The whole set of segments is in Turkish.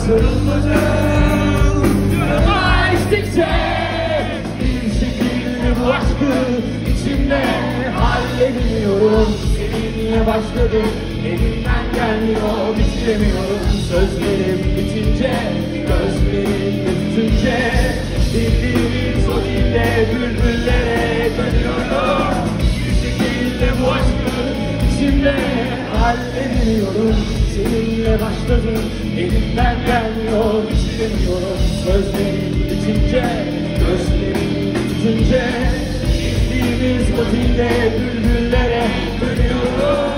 sarılmadım. Yanıma içtikçe bir şekilde bu aşkı içimde halledemiyorum. Seninle başladım, elimden gelmiyor, bitiremiyorum. Sözlerim bitince, gözlerim tutunca, bildiğimiz o dilde bülbüllere dönüyorum. Bir şekilde bu aşkı içimde halledemiyorum. Seninle başladım, elimden gelmiyor, bitiremiyorum. Sözlerim bitince, gözlerim tutunca, bildiğimiz o dilde bülbüllere dönüyorum.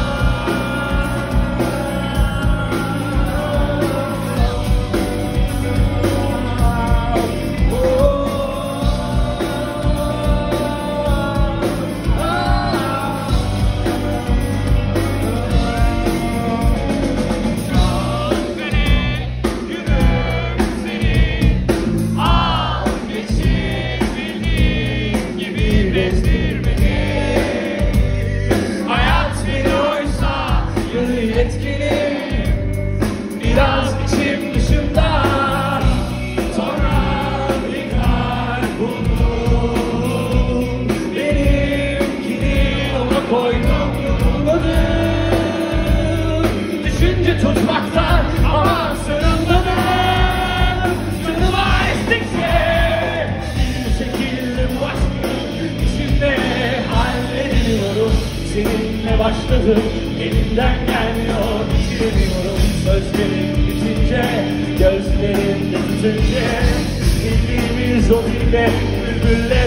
Biraz içim dışımda, sonra bir kalp buldum. Benimkini ona koydum, yorulmadım. Düşünce tutmaktan ama sarılmadım. Canıma istikçe bir şekilde bu aşkı içimde halledemiyorum. Seninle başladım, elimden gelmiyor, bitiremiyorum. Sözlerim bitince, gözlerim tutunca, bildiğimiz o dilde bülbülle